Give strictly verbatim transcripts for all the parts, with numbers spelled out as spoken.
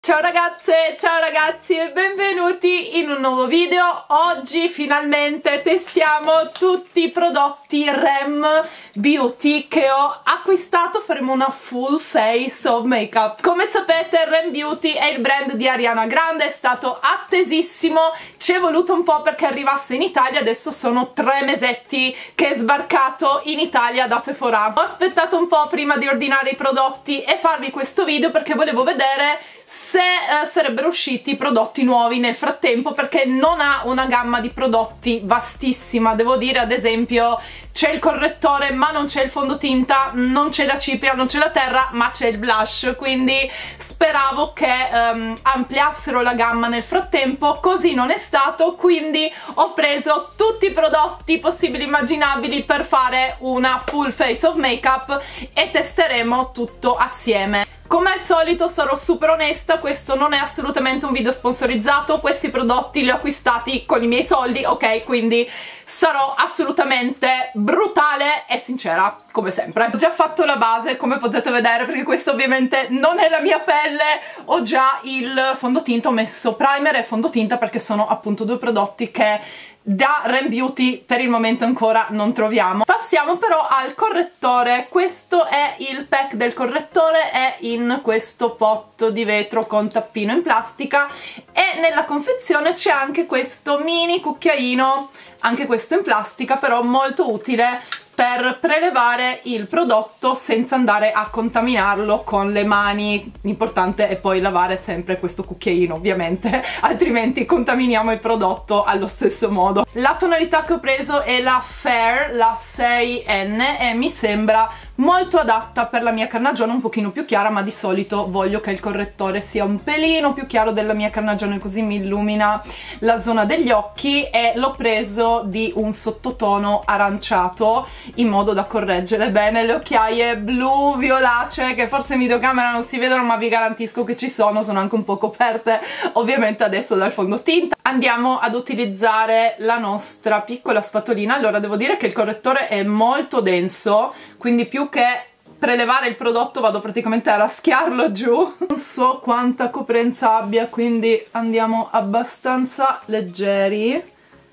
Ciao ragazze, ciao ragazzi e benvenuti in un nuovo video. Oggi finalmente testiamo tutti i prodotti Rem Beauty che ho acquistato. Faremo una full face of makeup. Come sapete, Rem Beauty è il brand di Ariana Grande, è stato attesissimo, ci è voluto un po' perché arrivasse in Italia. Adesso sono tre mesetti che è sbarcato in Italia da Sephora. Ho aspettato un po' prima di ordinare i prodotti e farvi questo video perché volevo vedere se eh, sarebbero usciti prodotti nuovi nel frattempo, perché non ha una gamma di prodotti vastissima. Devo dire, ad esempio, c'è il correttore ma non c'è il fondotinta, non c'è la cipria, non c'è la terra, ma c'è il blush, quindi speravo che um, ampliassero la gamma nel frattempo. Così non è stato, quindi ho preso tutti i prodotti possibili e immaginabili per fare una full face of makeup e testeremo tutto assieme. Come al solito sarò super onesta, questo non è assolutamente un video sponsorizzato, questi prodotti li ho acquistati con i miei soldi, ok? Quindi sarò assolutamente brutale e sincera, come sempre. Ho già fatto la base, come potete vedere, perché questo ovviamente non è la mia pelle. Ho già il fondotinta, ho messo primer e fondotinta perché sono appunto due prodotti che da Rem Beauty per il momento ancora non troviamo. Passiamo però al correttore. Questo è il pack del correttore, è in questo pot di vetro con tappino in plastica e nella confezione c'è anche questo mini cucchiaino, anche questo in plastica, però molto utile per prelevare il prodotto senza andare a contaminarlo con le mani. L'importante è poi lavare sempre questo cucchiaino, ovviamente, altrimenti contaminiamo il prodotto allo stesso modo. La tonalità che ho preso è la Fair, la sei N, e mi sembra molto adatta per la mia carnagione, un pochino più chiara, ma di solito voglio che il correttore sia un pelino più chiaro della mia carnagione, così mi illumina la zona degli occhi. E l'ho preso di un sottotono aranciato in modo da correggere bene le occhiaie blu violacee, che forse in videocamera non si vedono ma vi garantisco che ci sono, sono anche un po' coperte ovviamente adesso dal fondotinta. Andiamo ad utilizzare la nostra piccola spatolina. Allora, devo dire che il correttore è molto denso, quindi più che prelevare il prodotto vado praticamente a raschiarlo giù. Non so quanta coprenza abbia, quindi andiamo abbastanza leggeri,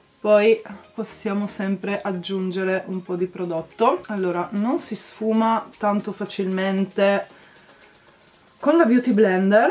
poi possiamo sempre aggiungere un po' di prodotto. Allora, non si sfuma tanto facilmente con la Beauty Blender,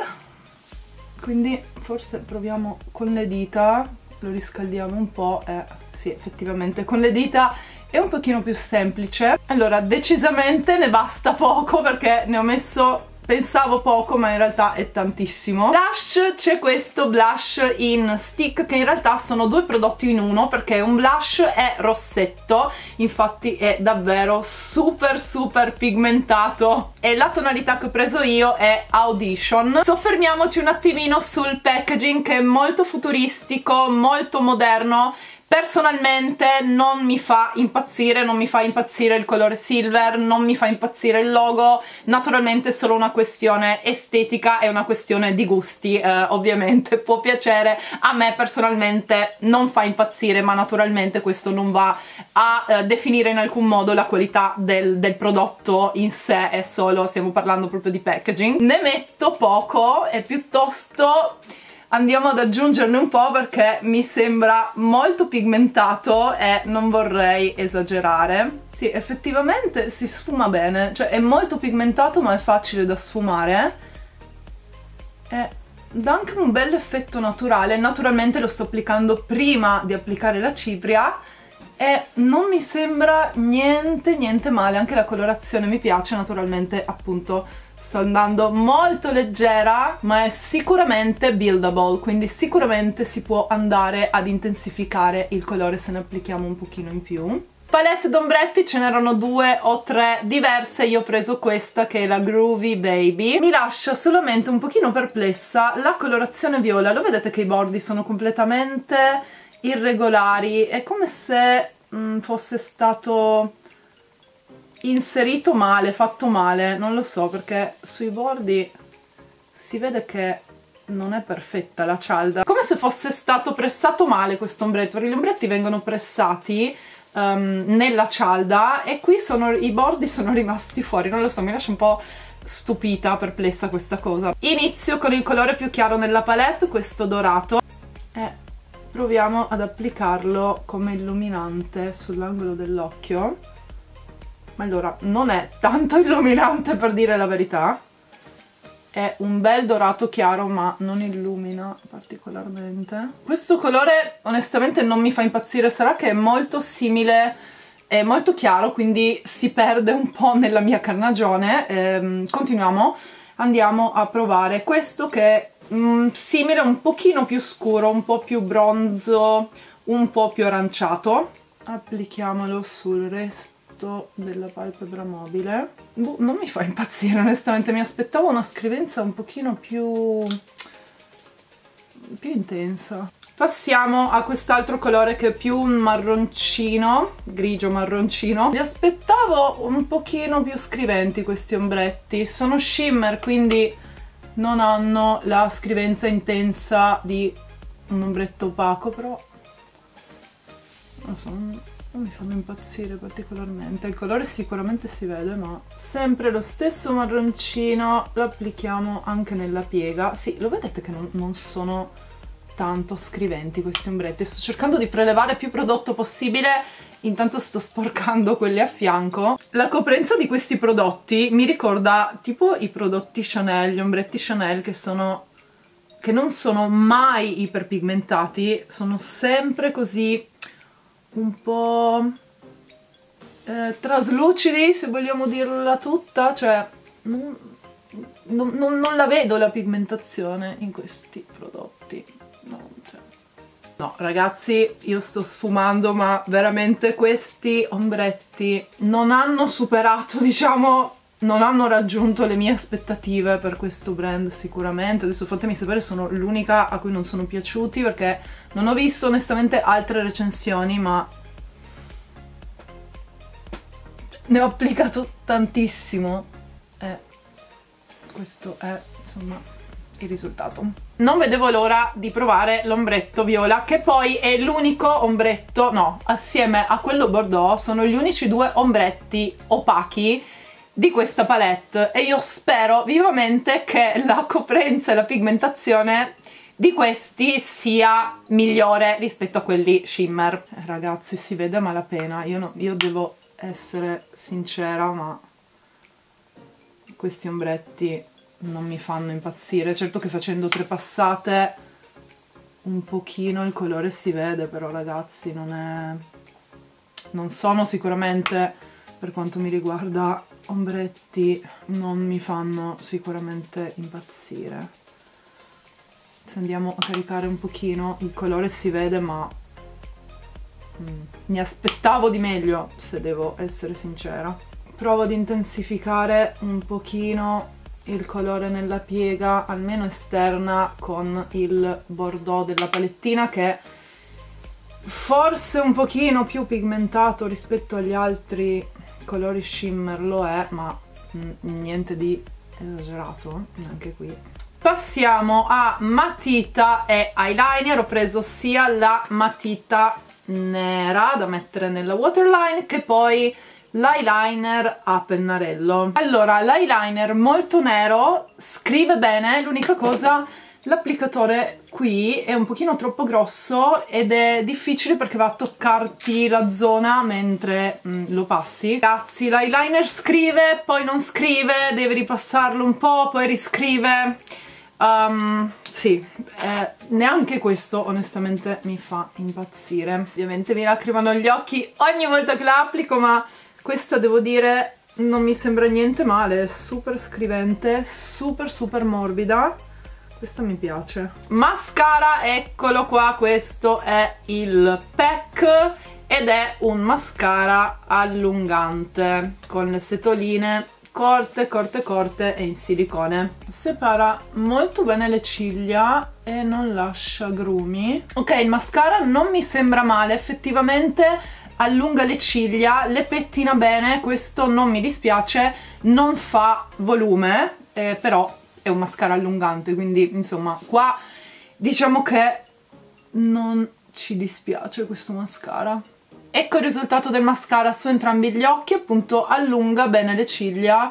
quindi forse proviamo con le dita, lo riscaldiamo un po' e sì, effettivamente con le dita è un pochino più semplice. Allora, decisamente ne basta poco perché ne ho messo, pensavo poco, ma in realtà è tantissimo. Blush, c'è questo blush in stick che in realtà sono due prodotti in uno, perché un blush è rossetto, infatti è davvero super super pigmentato, e la tonalità che ho preso io è Audition. Soffermiamoci un attimino sul packaging, che è molto futuristico, molto moderno. Personalmente non mi fa impazzire, non mi fa impazzire il colore silver, non mi fa impazzire il logo. Naturalmente è solo una questione estetica, è una questione di gusti, eh, ovviamente può piacere, a me personalmente non fa impazzire, ma naturalmente questo non va a eh, definire in alcun modo la qualità del, del prodotto in sé, è solo, stiamo parlando proprio di packaging. Ne metto poco e piuttosto andiamo ad aggiungerne un po' perché mi sembra molto pigmentato e non vorrei esagerare. Sì, effettivamente si sfuma bene, cioè è molto pigmentato ma è facile da sfumare e dà anche un bel effetto naturale. Naturalmente lo sto applicando prima di applicare la cipria e non mi sembra niente niente male, anche la colorazione mi piace. Naturalmente appunto sto andando molto leggera, ma è sicuramente buildable, quindi sicuramente si può andare ad intensificare il colore se ne applichiamo un pochino in più. Palette d'ombretti ce n'erano due o tre diverse, io ho preso questa che è la Groovy Baby. Mi lascia solamente un pochino perplessa la colorazione viola, lo vedete che i bordi sono completamente irregolari, è come se mh, fosse stato inserito male, fatto male, non lo so, perché sui bordi si vede che non è perfetta la cialda, come se fosse stato pressato male questo ombretto, perché gli ombretti vengono pressati um, nella cialda e qui sono, i bordi sono rimasti fuori, non lo so, mi lascia un po' stupita, perplessa questa cosa. Inizio con il colore più chiaro nella palette, questo dorato, e proviamo ad applicarlo come illuminante sull'angolo dell'occhio. Allora, non è tanto illuminante, per dire la verità, è un bel dorato chiaro ma non illumina particolarmente. Questo colore onestamente non mi fa impazzire, sarà che è molto simile, è molto chiaro, quindi si perde un po' nella mia carnagione. Ehm, continuiamo, andiamo a provare questo che è mm, simile, un pochino più scuro, un po' più bronzo, un po' più aranciato. Applichiamolo sul resto della palpebra mobile. Boh, non mi fa impazzire onestamente, mi aspettavo una scrivenza un pochino più più intensa. Passiamo a quest'altro colore che è più un marroncino, grigio marroncino. Mi aspettavo un pochino più scriventi questi ombretti, sono shimmer quindi non hanno la scrivenza intensa di un ombretto opaco, però non so, non mi fanno impazzire particolarmente. Il colore sicuramente si vede, ma sempre lo stesso marroncino lo applichiamo anche nella piega. Sì, lo vedete che non, non sono tanto scriventi questi ombretti. Sto cercando di prelevare più prodotto possibile, intanto sto sporcando quelli a fianco. La coprenza di questi prodotti mi ricorda tipo i prodotti Chanel, gli ombretti Chanel che sono che non sono mai iperpigmentati, sono sempre così un po' eh, traslucidi, se vogliamo dirla tutta, cioè non, non, non, non la vedo la pigmentazione in questi prodotti. No, cioè. No, ragazzi, io sto sfumando, ma veramente questi ombretti non hanno superato, diciamo, non hanno raggiunto le mie aspettative per questo brand sicuramente. Adesso fatemi sapere, sono l'unica a cui non sono piaciuti, perché non ho visto onestamente altre recensioni, ma ne ho applicato tantissimo e questo è insomma il risultato. Non vedevo l'ora di provare l'ombretto viola, che poi è l'unico ombretto, no, assieme a quello bordeaux sono gli unici due ombretti opachi di questa palette, e io spero vivamente che la coprenza e la pigmentazione di questi sia migliore rispetto a quelli shimmer. Eh, ragazzi, si vede a malapena, io, no, io devo essere sincera, ma questi ombretti non mi fanno impazzire. Certo che facendo tre passate un pochino il colore si vede, però ragazzi non è... non sono sicuramente, per quanto mi riguarda, ombretti, non mi fanno sicuramente impazzire. Se andiamo a caricare un pochino il colore si vede, ma mm, mi aspettavo di meglio, se devo essere sincera. Provo ad intensificare un pochino il colore nella piega, almeno esterna, con il bordeaux della palettina, che è forse un pochino più pigmentato rispetto agli altri colori shimmer, lo è, ma niente di esagerato, neanche qui. Passiamo a matita e eyeliner. Ho preso sia la matita nera da mettere nella waterline che poi l'eyeliner a pennarello. Allora, l'eyeliner molto nero scrive bene, l'unica cosa, l'applicatore qui è un pochino troppo grosso ed è difficile perché va a toccarti la zona mentre mm, lo passi. Ragazzi, l'eyeliner scrive, poi non scrive, devi ripassarlo un po', poi riscrive. Um, sì, eh, neanche questo onestamente mi fa impazzire. Ovviamente mi lacrimano gli occhi ogni volta che la applico, ma questa devo dire non mi sembra niente male, è super scrivente, super super morbida. Questo mi piace. Mascara, eccolo qua, questo è il P E C ed è un mascara allungante con le setoline corte, corte, corte e in silicone. Separa molto bene le ciglia e non lascia grumi. Ok, il mascara non mi sembra male, effettivamente allunga le ciglia, le pettina bene, questo non mi dispiace, non fa volume, eh, però è un mascara allungante, quindi insomma qua diciamo che non ci dispiace questo mascara. Ecco il risultato del mascara su entrambi gli occhi, appunto allunga bene le ciglia,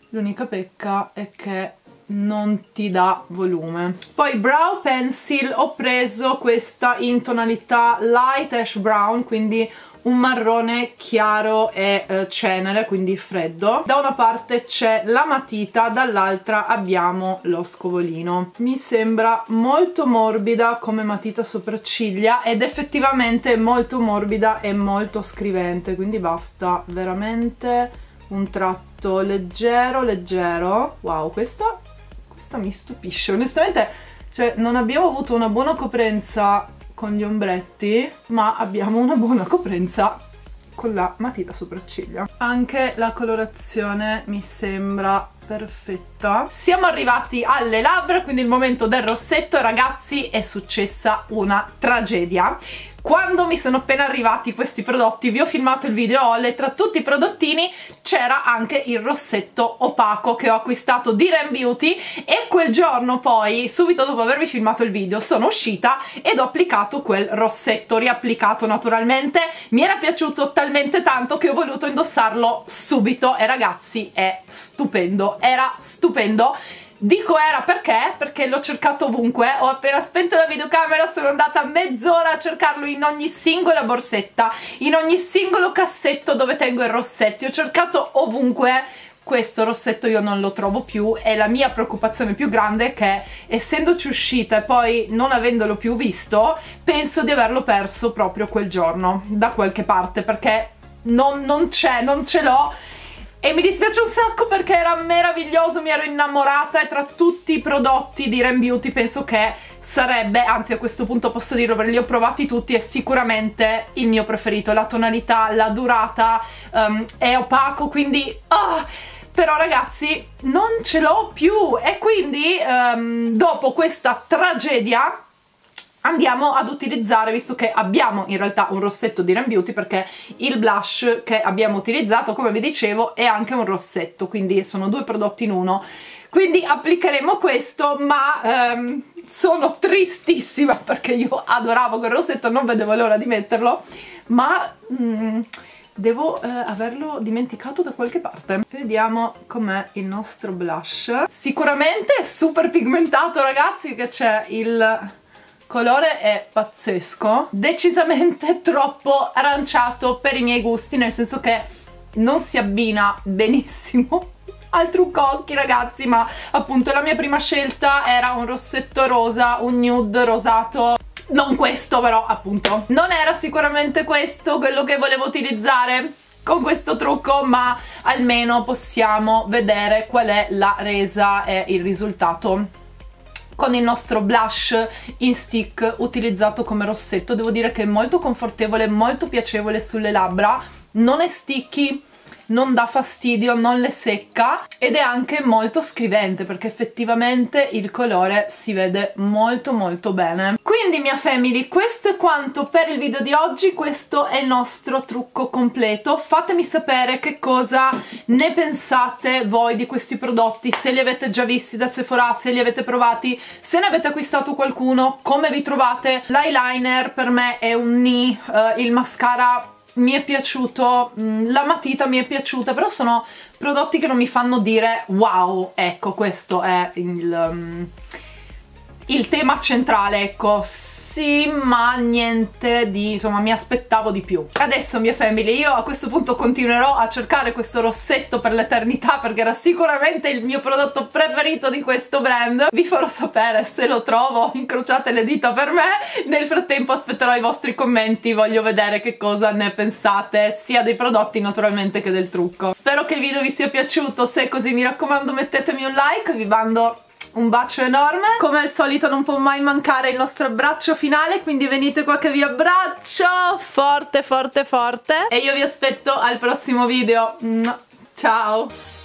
l'unica pecca è che non ti dà volume. Poi brow pencil, ho preso questa in tonalità light ash brown, quindi un marrone chiaro e eh, cenere, quindi freddo. Da una parte c'è la matita, dall'altra abbiamo lo scovolino. Mi sembra molto morbida come matita sopracciglia ed effettivamente molto morbida e molto scrivente, quindi basta veramente un tratto leggero leggero. Wow, questa, questa mi stupisce onestamente, cioè non abbiamo avuto una buona coprenza con gli ombretti, ma abbiamo una buona coprenza con la matita sopracciglia. Anche la colorazione mi sembra perfetta. Siamo arrivati alle labbra, quindi il momento del rossetto. Ragazzi, è successa una tragedia. Quando mi sono appena arrivati questi prodotti, vi ho filmato il video haul e tra tutti i prodottini c'era anche il rossetto opaco che ho acquistato di Rem Beauty, e quel giorno poi, subito dopo avervi filmato il video, sono uscita ed ho applicato quel rossetto, riapplicato naturalmente. Mi era piaciuto talmente tanto che ho voluto indossarlo subito e ragazzi è stupendo, era stupendo. Dico era perché? Perché l'ho cercato ovunque, ho appena spento la videocamera, sono andata mezz'ora a cercarlo in ogni singola borsetta, in ogni singolo cassetto dove tengo i rossetti, ho cercato ovunque. Questo rossetto io non lo trovo più e la mia preoccupazione più grande è che, essendoci uscita e poi non avendolo più visto, penso di averlo perso proprio quel giorno da qualche parte, perché non, non c'è, non ce l'ho. E mi dispiace un sacco perché era meraviglioso, mi ero innamorata e tra tutti i prodotti di Rem Beauty penso che sarebbe, anzi a questo punto posso dirlo perché li ho provati tutti, è sicuramente il mio preferito. La tonalità, la durata, um, è opaco, quindi... Oh! Però ragazzi non ce l'ho più e quindi um, dopo questa tragedia andiamo ad utilizzare, visto che abbiamo in realtà un rossetto di Rem Beauty, perché il blush che abbiamo utilizzato, come vi dicevo, è anche un rossetto, quindi sono due prodotti in uno. Quindi applicheremo questo, ma ehm, sono tristissima perché io adoravo quel rossetto, non vedevo l'ora di metterlo, ma mm, devo eh, averlo dimenticato da qualche parte. Vediamo com'è il nostro blush. Sicuramente è super pigmentato ragazzi, che c'è il... colore è pazzesco, decisamente troppo aranciato per i miei gusti, nel senso che non si abbina benissimo al trucco occhi ragazzi, ma appunto la mia prima scelta era un rossetto rosa, un nude rosato, non questo però appunto, non era sicuramente questo quello che volevo utilizzare con questo trucco, ma almeno possiamo vedere qual è la resa e il risultato con il nostro blush in stick utilizzato come rossetto. Devo dire che è molto confortevole, molto piacevole sulle labbra, non è sticky, non dà fastidio, non le secca ed è anche molto scrivente perché effettivamente il colore si vede molto molto bene. Quindi mia family, questo è quanto per il video di oggi, questo è il nostro trucco completo. Fatemi sapere che cosa ne pensate voi di questi prodotti, se li avete già visti da Sephora, se li avete provati, se ne avete acquistato qualcuno, come vi trovate. L'eyeliner per me è un ni, uh, il mascara mi è piaciuto, la matita mi è piaciuta, però sono prodotti che non mi fanno dire wow, ecco questo è il, um, il tema centrale, ecco. Sì, ma niente di, insomma, mi aspettavo di più. Adesso mia family, io a questo punto continuerò a cercare questo rossetto per l'eternità perché era sicuramente il mio prodotto preferito di questo brand. Vi farò sapere se lo trovo, incrociate le dita per me. Nel frattempo aspetterò i vostri commenti, voglio vedere che cosa ne pensate sia dei prodotti naturalmente che del trucco. Spero che il video vi sia piaciuto, se è così mi raccomando mettetemi un like, vi mando un bacio enorme. Come al solito non può mai mancare il nostro abbraccio finale, quindi venite qua che vi abbraccio forte forte forte e io vi aspetto al prossimo video. Ciao!